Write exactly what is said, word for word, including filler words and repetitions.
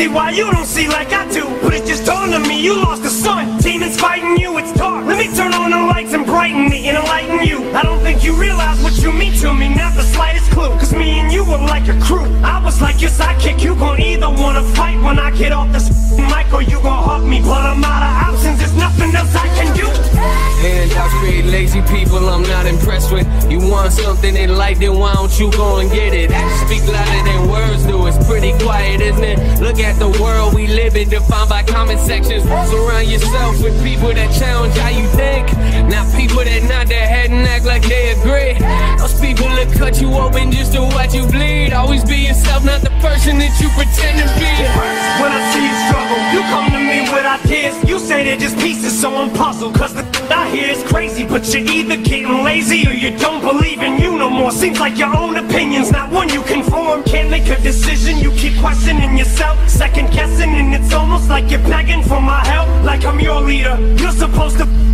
see why you don't see like I do, but it's just dawned on me you lost the sun. Demons fighting you, it's dark. Let me turn on the lights and brighten me and enlighten you. I don't think you realize what you mean to me, not the slightest clue. Cause me and you were like a crew. I was like your sidekick, you gon' either wanna fight when I get off this mic, or you gon' hug me. But I'm out of options, there's nothing else I can do. Handouts create lazy people I'm not impressed with. You want something in life, then why don't you go and get it? Actions speak louder than words do, it's pretty quiet, isn't it? Look at the world we live in, defined by comment sections. Surround yourself with people that challenge how you think, not people that nod their head and act like they agree. Those people that cut you open just to watch you bleed. Always be yourself, not the person that you pretend to be. It hurts when I see you struggle. You come to me with ideas, you say they're just pieces, so I'm puzzled. Cause the I hear is crazy, but you're either getting lazy or you don't believe in you no more. Seems like your own opinion's not one you conform. Can't make a decision, you keep questioning yourself, second guessing, and it's almost like you're begging for my help. Like I'm your leader, you're supposed to